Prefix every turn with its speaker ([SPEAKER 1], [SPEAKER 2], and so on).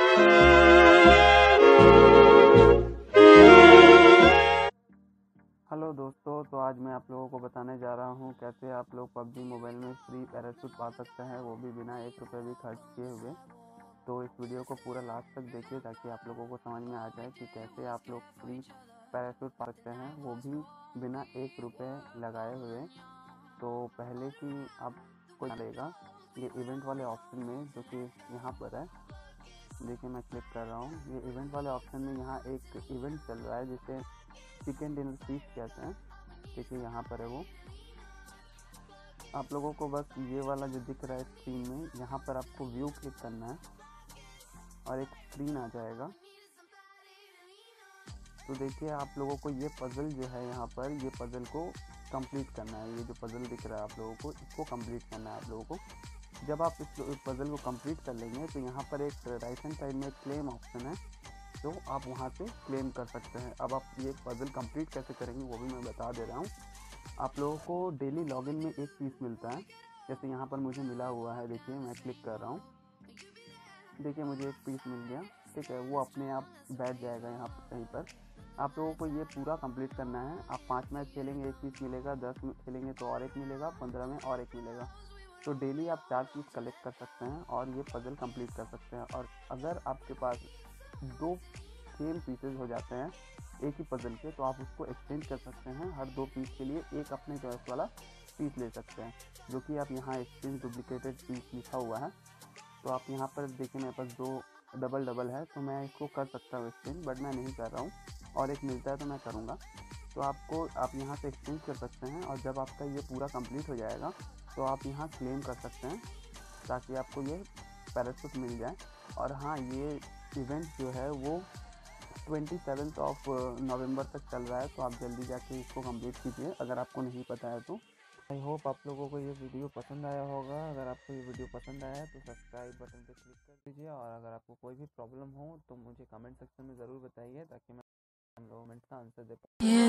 [SPEAKER 1] Hello दोस्तों, तो आज मैं आप लोगों को बताने जा रहा हूँ कैसे आप लोग PUBG मोबाइल में फ्री पैराशूट पा सकते हैं, वो भी बिना 1 रुपये भी खर्च किए हुए। तो इस वीडियो को पूरा लास्ट तक देखिए ताकि आप लोगों को समझ में आ जाए कि कैसे आप लोग फ्री पैराशूट पा सकते हैं, वो भी बिना 1 रुपये लगाए हुए। तो पहले कि आपको मिलेगा ये इवेंट वाले ऑप्शन में, जो कि यहाँ पर है, देखिए मैं क्लिक कर रहा हूँ। ये इवेंट वाले ऑप्शन में यहाँ एक इवेंट चल रहा है जिसे चिकन डिनर फीस्ट कहते हैं। देखिए यहाँ पर है वो। आप लोगों को बस ये वाला जो दिख रहा है स्क्रीन में, यहाँ पर आपको व्यू क्लिक करना है और एक स्क्रीन आ जाएगा। तो देखिए आप लोगों को ये पज़ल जो है, यहाँ पर ये पज़ल को कंप्लीट करना है। ये जो पज़ल दिख रहा है आप लोगों को, इसको कंप्लीट करना है आप लोगों को। जब आप इस पज़ल को कंप्लीट कर लेंगे तो यहाँ पर एक राइट हैंड साइड में एक क्लेम ऑप्शन है, तो आप वहाँ से क्लेम कर सकते हैं। अब आप ये पज़ल कंप्लीट कैसे करेंगे वो भी मैं बता दे रहा हूँ। आप लोगों को डेली लॉगिन में एक पीस मिलता है, जैसे यहाँ पर मुझे मिला हुआ है। देखिए मैं क्लिक कर रहा हूँ, देखिए मुझे एक पीस मिल गया, ठीक है। वो अपने आप बैठ जाएगा यहाँ पर कहीं पर। आप लोगों को ये पूरा कंप्लीट करना है। आप 5 मैच खेलेंगे एक पीस मिलेगा, 10 में खेलेंगे तो और एक मिलेगा, 15 में और एक मिलेगा। तो डेली आप 4 पीस कलेक्ट कर सकते हैं और ये पज़ल कंप्लीट कर सकते हैं। और अगर आपके पास 2 सेम पीसेज हो जाते हैं एक ही पज़ल के, तो आप उसको एक्सचेंज कर सकते हैं। हर 2 पीस के लिए एक अपने चॉइस वाला पीस ले सकते हैं, जो कि आप यहाँ एक्सचेंज डुप्लीकेटेड पीस लिखा हुआ है। तो आप यहाँ पर देखिए मेरे पास 2 डबल है, तो मैं इसको कर सकता हूँ एक्सचेंज, बट मैं नहीं कर रहा हूँ। और एक मिलता है तो मैं करूँगा। तो आप यहाँ से एक्सचेंज कर सकते हैं। और जब आपका ये पूरा कंप्लीट हो जाएगा तो आप यहाँ क्लेम कर सकते हैं ताकि आपको ये पैराशूट मिल जाए। और हाँ, ये इवेंट जो है वो 27 नवंबर तक चल रहा है, तो आप जल्दी जाके इसको कंप्लीट कीजिए अगर आपको नहीं पता है तो। आई होप आप लोगों को ये वीडियो पसंद आया होगा। अगर आपको ये वीडियो पसंद आया है तो सब्सक्राइब बटन पे क्लिक कर दीजिए। और अगर आपको कोई भी प्रॉब्लम हो तो मुझे कमेंट सेक्शन में ज़रूर बताइए ताकि मैं हम लोग कमेंट्स का आंसर दे पाऊँ।